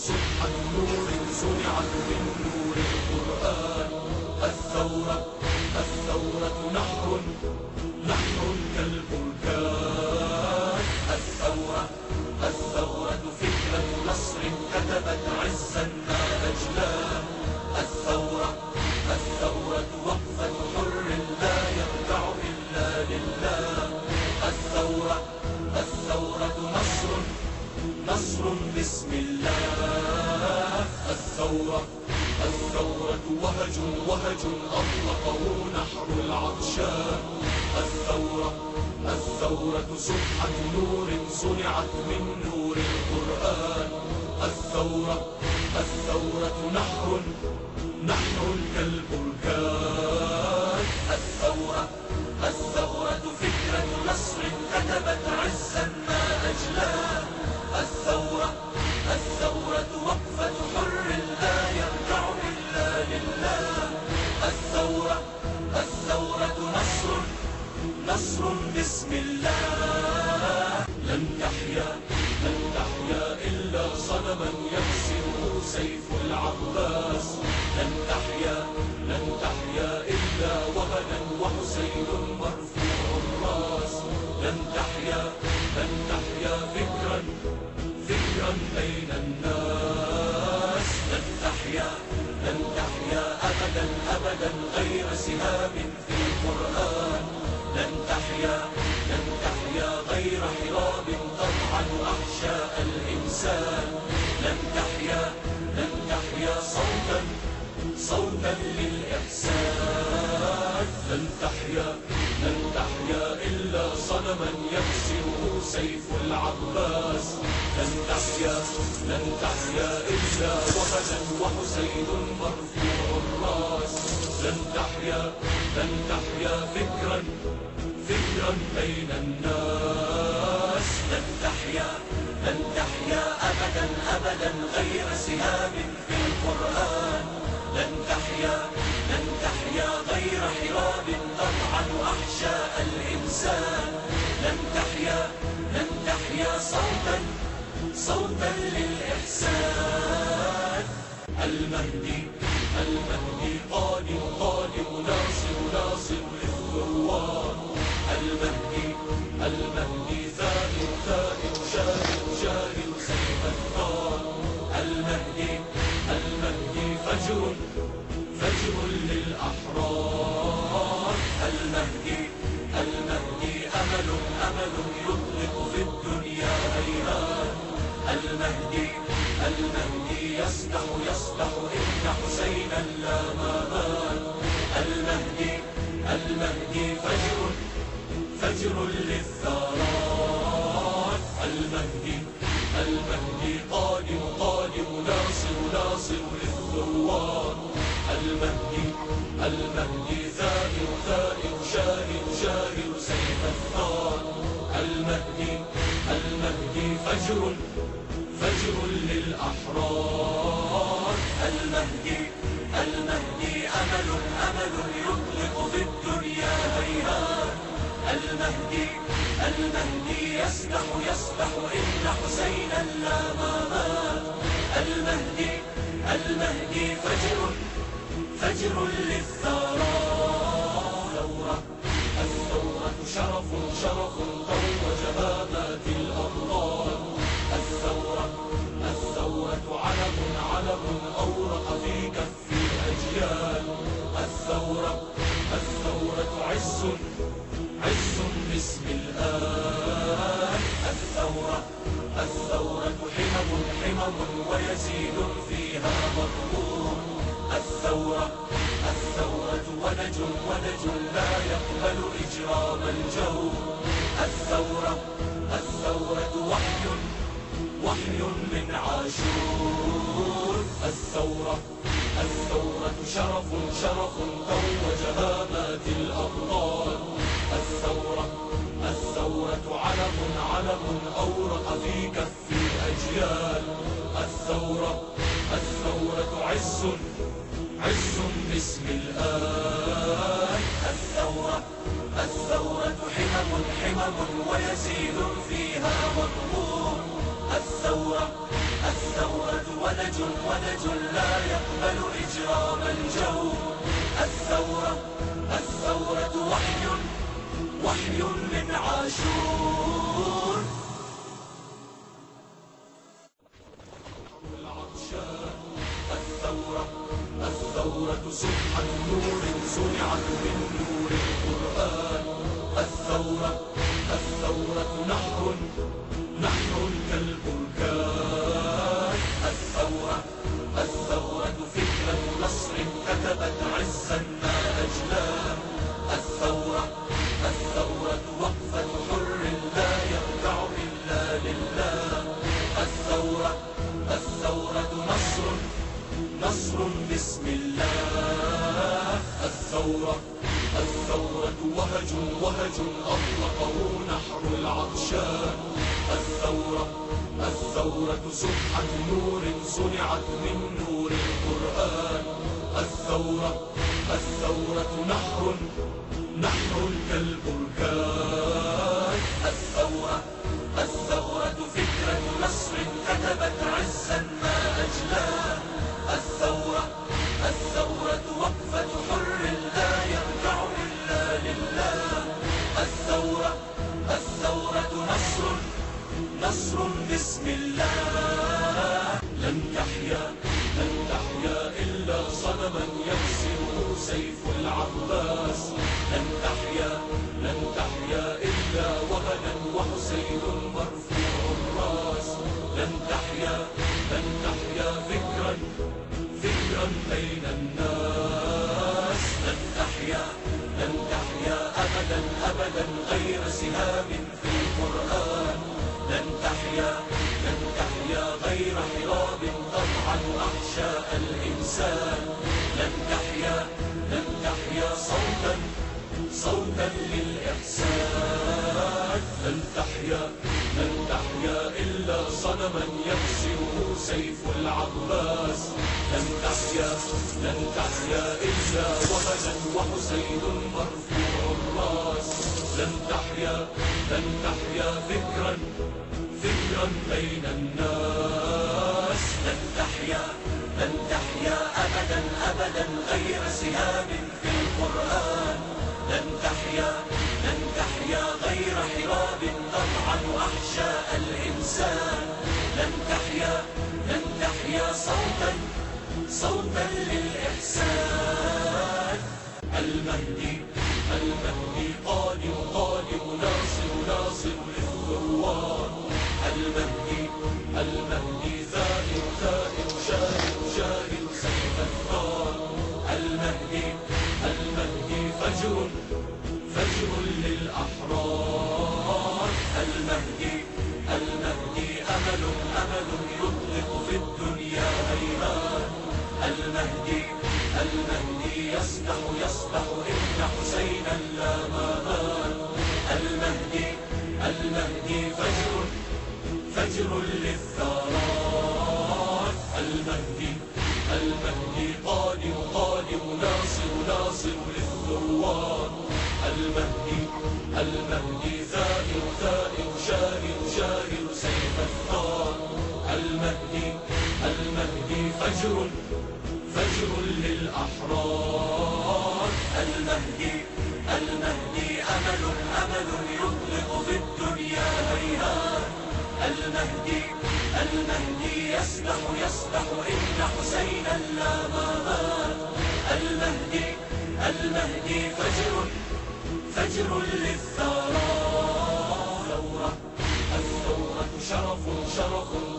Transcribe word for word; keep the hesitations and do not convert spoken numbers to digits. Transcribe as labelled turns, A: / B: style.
A: سبحة نور صنعت من نور القرآن. الثورة الثورة نحر نحر كالبركان. الثورة الثورة فكرة نصر كتبت عزا ما أجلاه. الثورة الثورة وقفة حر لا يرجع إلا لله. الثورة الثورة نصر نصر بسم الله. الثورة الثورة وهج وهج أطلقه نحر العطشان. الثورة الثورة سبحة نور صنعت من نور القرآن. الثورة الثورة نحر نحر كالبركان. الثورة الثورة فكرة نصر كتبت عزا ما أجلاه. الثورة الثورة وقفة حر لا يرجع إلا لله. الثورة الثورة نصر نصر بسم الله. لن تحيا لن تحيا إلا صنما يكسره سيف العباس. لن تحيا لن تحيا إلا وهنا وحسين مرفوع الراس. لن تحيا لن تحيا فكرا فكرا بين الناس. لن تحيا لن تحيا أبدا أبدا غير سهام في القرآن. لن تحيا لن تحيا غير حراب تطعن أحشاء الإنسان. لن تحيا لن تحيا صوتا صوتا للإحسان. لن تحيا لن تحيا إلا صنما يكسره سيف العباس. لن تحيا لن تحيا إلا وهنا وحسين مرفوع الراس. لن تحيا لن تحيا فكرا فكرا بين الناس. لن تحيا لن تحيا أبدا أبدا غير سهام في القرآن. لن تحيا لن تحيا غير حراب تطعن أحشاء الإنسان. لن تحيا لن تحيا صوتا صوتا للإحسان. المهدي المهدي قادم قادم ناصر ناصر للثوار. المهدي المهدي ثائر ثائر شاهر شاهر سيف الثار. المهدي المهدي فجر فجر للأحرار. المهدي المهدي أمل أمل يطلق في الدنيا هيهات. المهدي المهدي يصدح يصدح إن حسينا لا ما مات. المهدي المهدي فجر فجر للثارات. المهدي المهدي قادم قادم ناصر ناصر للثوار. المهدي المهدي ثائر ثائر شاهر شاهر سيف الثار. المهدي المهدي فجر فجر للأحرار. المهدي المهدي أمل أمل يطلق في الدنيا هيهات. المهدي المهدي يسبح يسبح إن حسينا لا ما مات. المهدي المهدي فجر فجر للثارات. الثورة الثورة شرف شرف توج هامات الأبطال. الثورة الثورة علم علم أورق في كف الأجيال. الثورة الثورة عز عز باسم الآن. الثورة الثورة حمم حمم ويزيد فيها مطلوب. الثورة الثورة ونج ونج لا يقبل إجرام الجور. الثورة الثورة وحي وحي من عاشور. الثورة الثورة شرف شرف توج هامات الأبطال. الثورة الثورة علم علم أورق في كف الأجيال. الثورة الثورة عز عز باسم الآن. الثورة الثورة حمم حمم ويزيد فيها مطلوب. الثورة الثورة ونج ونج لا يقبل إجرام الجور. الثورة الثورة وحي وحي من عاشور. الثورة الثورة سبحة نور صنعت من نور القرآن. الثورة الثورة نحر نحر كالبركان. الثورة الثورة فكرة نصر كتبت عزا ما أجلاه. الثورة الثورة وقفة حر لا يرجع إلا لله. الثورة الثورة نصر نصر بسم الله. الثورة الثورة وهج وهج أطلقه نحر العطشان. الثورة الثورة سبحة نور صنعت من نور القرآن. الثورة الثورة نحر نحر كالبركان. الثورة الثورة فكرة نصر كتبت عزا ما أجلاه. الثورة الثورة وقفة حر لا يرجع إلا لله. الثورة الثورة نصر نصر بسم الله. لن تحيا لن تحيا إلا صنما يكسره سيف العباس. لن تحيا لن تحيا إلا وهنا وحسين مرفوع الراس. لن تحيا لن تحيا فكرا فكرا بين الناس. لن تحيا لن تحيا أبدا أبدا غير سهام في القرآن. لن تحيا لن تحيا غير حراب تطعن أحشاء الإنسان. لن تحيا لن تحيا صوتا صوتا للإحسان. لن تحيا لن تحيا إلا صنما يكسره سيف العباس. لن تحيا لن تحيا إلا وهنا وحسين مرفوع الراس. لن تحيا لن تحيا فكرا فكرا بين الناس. لن تحيا لن تحيا أبدا أبدا غير سهام في القرآن. لن تحيا لن تحيا غير حراب تطعن أحشاء الإنسان. لن تحيا لن تحيا صوتا صوتا للإحسان. المهدي المهدي قادم قادم ناصر ناصر للثروات. المهدي المهدي ثائر ثائر شاهر شاهر سيف الثار. المهدي المهدي فجر فجر للأحرار. المهدي المهدي أمل أمل يطلق في الدنيا هيهات. المهدي المهدي يسبح يسبح إن حسينا لا مات. المهدي المهدي فجر فجر للثارات. المهدي المهدي قادم قادم ناصر ناصر للثروات. المهدي المهدي ثائر ثائر شاهر شاهر سيف الثار. المهدي المهدي فجر فجر للأحرار. المهدي المهدي أمل أمل يطلق في الدنيا هيهات. المهدي المهدي يسبح يسبح إن حسينا لا مات. المهدي المهدي فجر فجر للثارات. الثورة الثورة شرف شرف